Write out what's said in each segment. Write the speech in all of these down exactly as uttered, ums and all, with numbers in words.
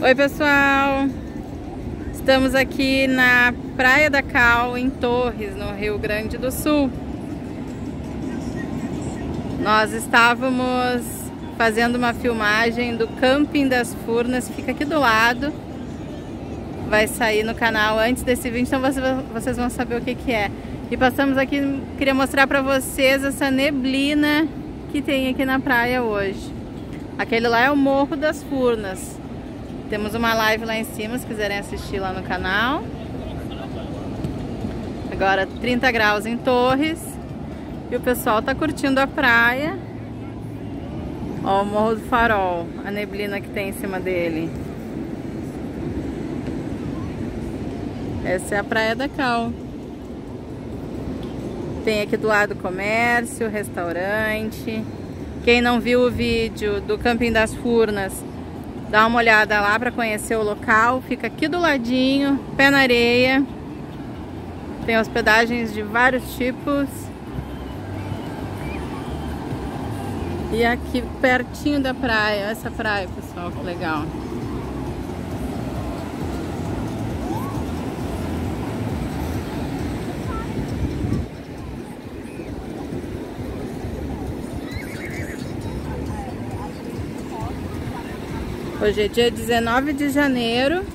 Oi pessoal, estamos aqui na Praia da Cal, em Torres, no Rio Grande do Sul. Nós estávamos fazendo uma filmagem do Camping das Furnas, fica aqui do lado. Vai sair no canal antes desse vídeo, então vocês vão saber o que que é. E passamos aqui, queria mostrar para vocês essa neblina que tem aqui na praia hoje. Aquele lá é o Morro das Furnas. Temos uma live lá em cima, se quiserem assistir lá no canal. Agora trinta graus em Torres. E o pessoal tá curtindo a praia. Ó, o Morro do Farol, a neblina que tem em cima dele. Essa é a Praia da Cal. Tem aqui do lado comércio, restaurante. Quem não viu o vídeo do Camping das Furnas, dá uma olhada lá para conhecer o local. Fica aqui do ladinho, pé na areia. Tem hospedagens de vários tipos. E aqui pertinho da praia, essa praia, pessoal, que legal. Hoje é dia dezenove de janeiro.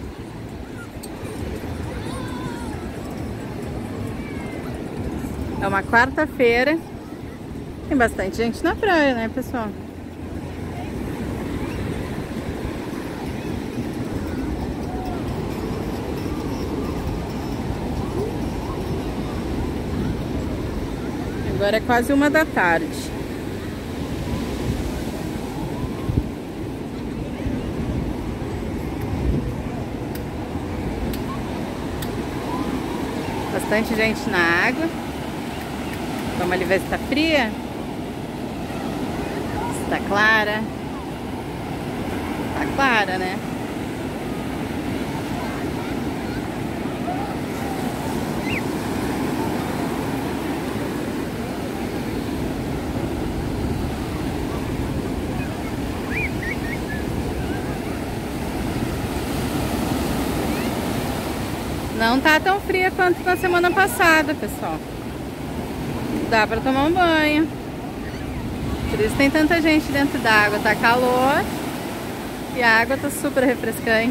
É uma quarta-feira. Tem bastante gente na praia, né, pessoal? Agora é quase uma da tarde. Bastante gente na água. Vamos ali ver se tá fria. Se tá clara. Tá clara, né? Não tá tão fria quanto na semana passada, pessoal. Dá pra tomar um banho. Por isso tem tanta gente dentro d'água. Tá calor e a água tá super refrescante.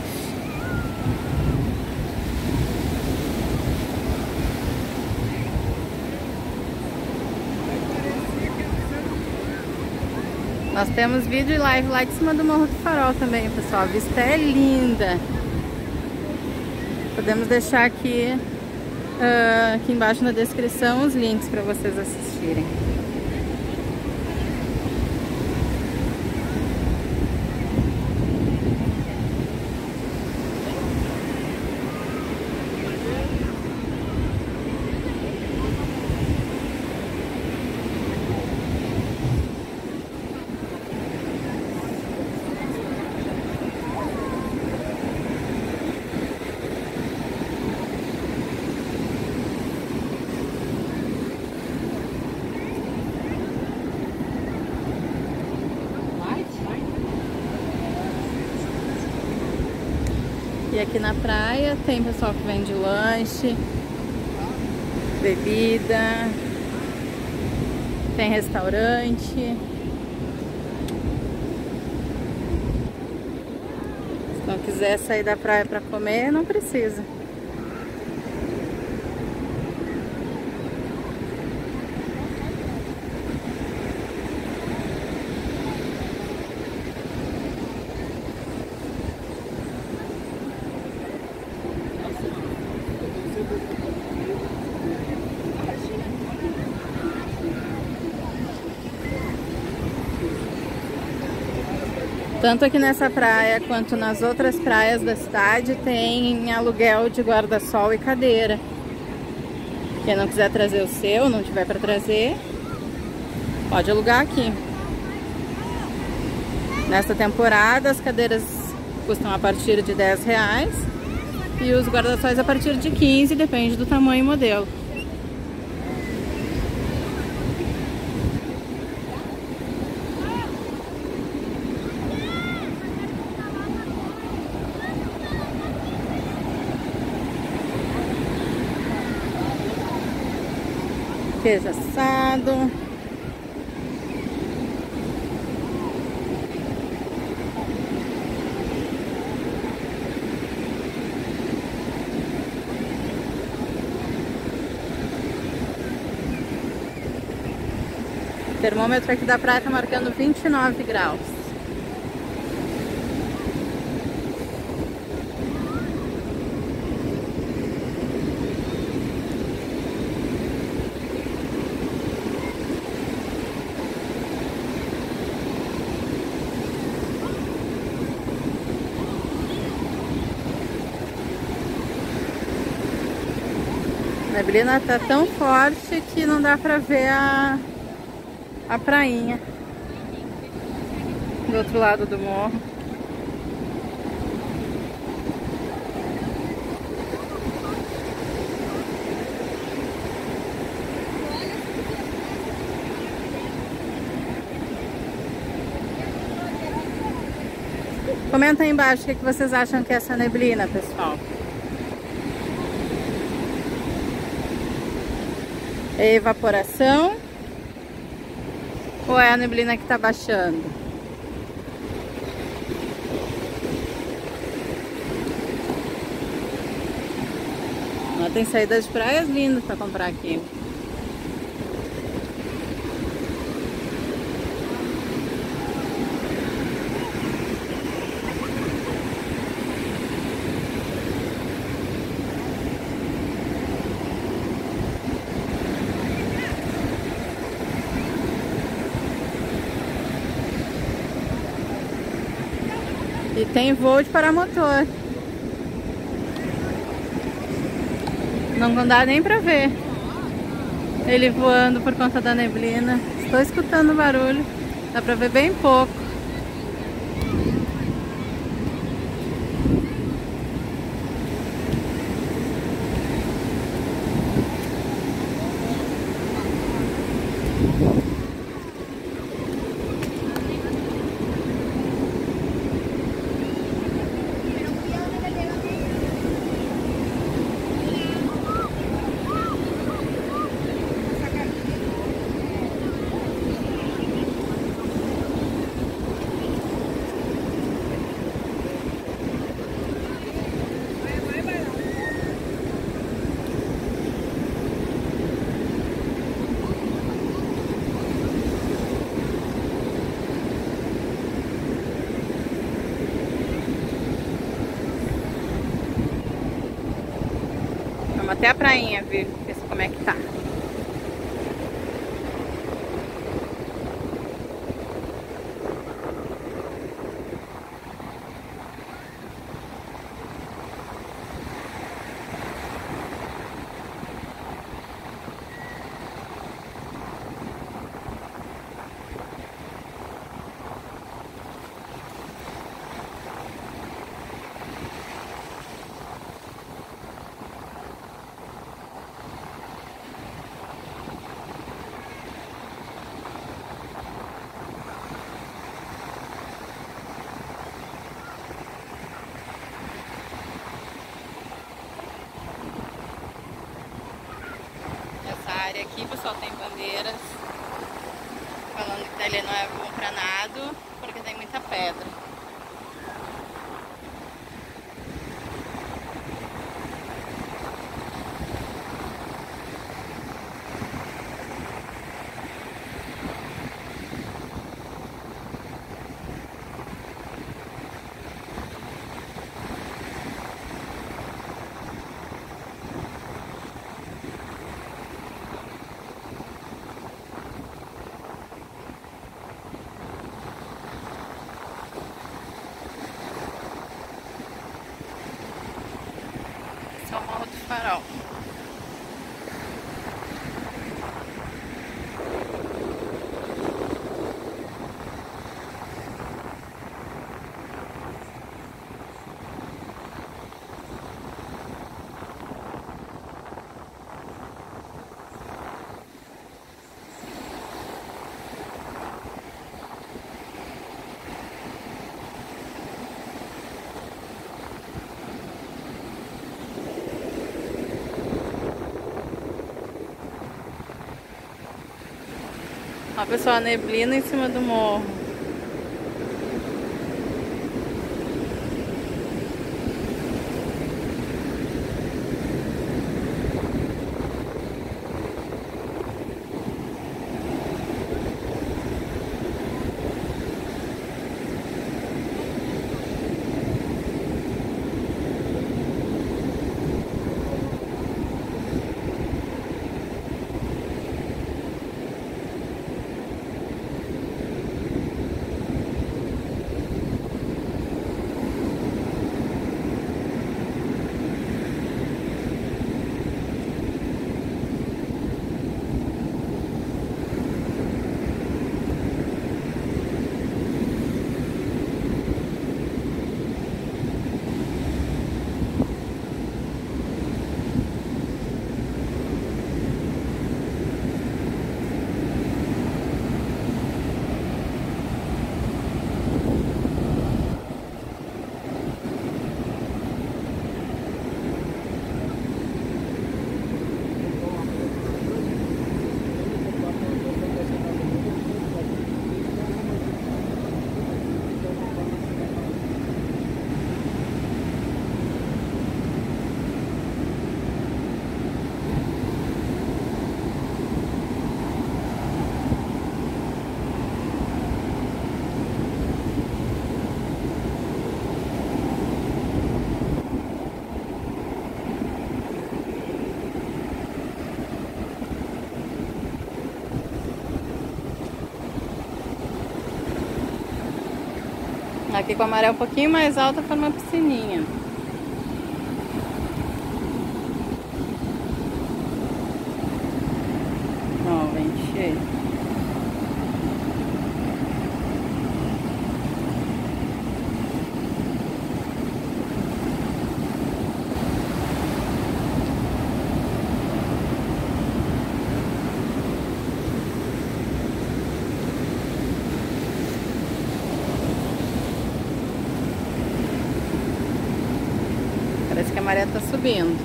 Nós temos vídeo e live lá de cima do Morro do Farol também, pessoal. A vista é linda. Podemos deixar aqui, uh, aqui embaixo na descrição os links para vocês assistirem. E aqui na praia tem pessoal que vende lanche, bebida, tem restaurante. Se não quiser sair da praia para comer, não precisa. Tanto aqui nessa praia quanto nas outras praias da cidade tem aluguel de guarda-sol e cadeira. Quem não quiser trazer o seu, não tiver para trazer, pode alugar aqui. Nessa temporada as cadeiras custam a partir de dez reais e os guarda-sóis a partir de quinze, depende do tamanho e modelo. Queijo assado. O termômetro aqui da praia tá marcando vinte e nove graus. A neblina tá tão forte que não dá pra ver a, a prainha do outro lado do morro. Comenta aí embaixo o que vocês acham que é essa neblina, pessoal. É evaporação ou é a neblina que tá baixando? Ó, tem saídas de praias lindas para comprar aqui. E tem voo de paramotor. Não dá nem pra ver ele voando por conta da neblina. Estou escutando o barulho. Dá pra ver bem pouco. Vamos até a prainha ver, ver como é que tá. Aqui, pessoal, tem bandeiras falando que dali não é bom pra nado porque tem muita pedra. Só o Morro do Farol. Ó, pessoal, a neblina em cima do morro. Aqui com a maré um pouquinho mais alta foi uma piscininha. Ó, vem cheio. Parece que a maré tá subindo.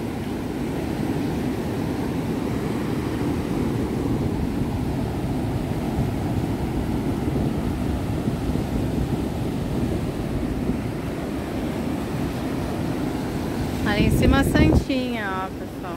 Ali em cima a Santinha, ó, pessoal.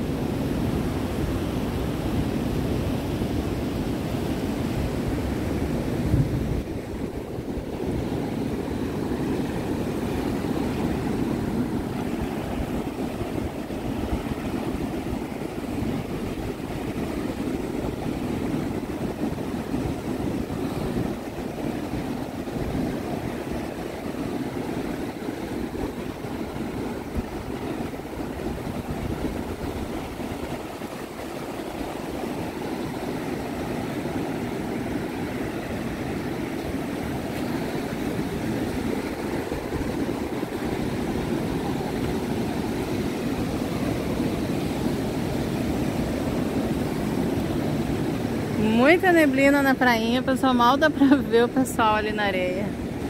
Muita neblina na prainha, pessoal, mal dá pra ver o pessoal ali na areia.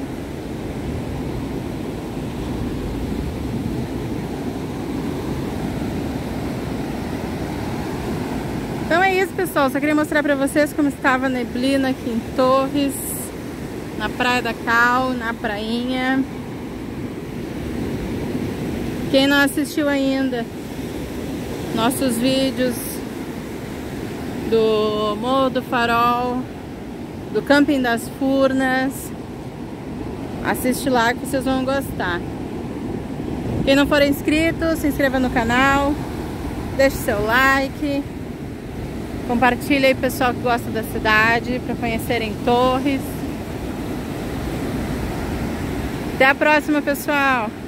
Então é isso, pessoal, só queria mostrar pra vocês como estava a neblina aqui em Torres, na Praia da Cal, na prainha. Quem não assistiu ainda nossos vídeos do Morro do Farol, do Camping das Furnas, assiste lá que vocês vão gostar. Quem não for inscrito, se inscreva no canal, deixe seu like, compartilhe aí o pessoal que gosta da cidade para conhecerem Torres. Até a próxima, pessoal!